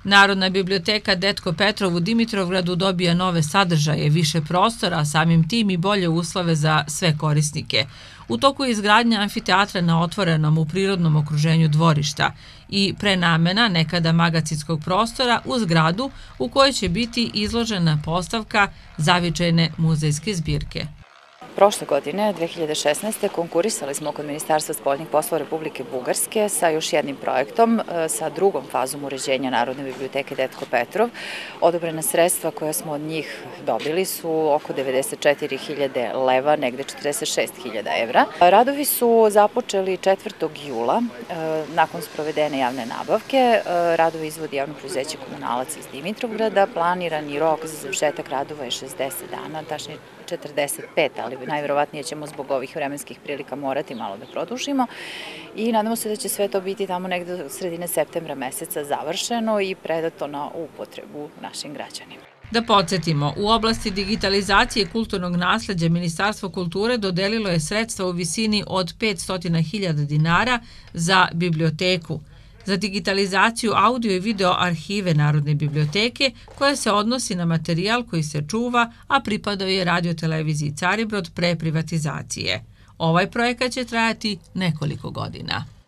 Narodna biblioteka Detko Petrov u Dimitrovgradu dobija nove sadržaje, više prostora, a samim tim i bolje uslove za sve korisnike. U toku je izgradnja amfiteatra na otvorenom u prirodnom okruženju dvorišta i prenamena nekada magacinskog prostora u zgradu u kojoj će biti izložena postavka zavičajne muzejske zbirke. Prošle godine, 2016. konkurisali smo kod Ministarstva spoljnih poslova Republike Bugarske sa još jednim projektom, sa drugom fazom uređenja Narodne biblioteke Detko Petrov. Odobrena sredstva koja smo od njih dobili su oko 94.000 leva, negde 46.000 evra. Radovi su započeli 4. jula, nakon sprovedene javne nabavke. Radovi izvodi javno preduzeće Komunalac iz Dimitrovgrada. Planirani rok za završetak radova je 60 dana, tačnije 45, ali najverovatnije ćemo zbog ovih vremenskih prilika morati malo da produžimo i nadamo se da će sve to biti tamo negde do sredine septembra meseca završeno i predato na upotrebu našim građanima. Da podsjetimo, u oblasti digitalizacije kulturnog nasleđa Ministarstvo kulture dodelilo je sredstva u visini od 500.000 dinara za biblioteku, za digitalizaciju audio i video arhive Narodne biblioteke koja se odnosi na materijal koji se čuva, a pripadao je Radio-televiziji Caribrod pre privatizacije. Ovaj projekat će trajati nekoliko godina.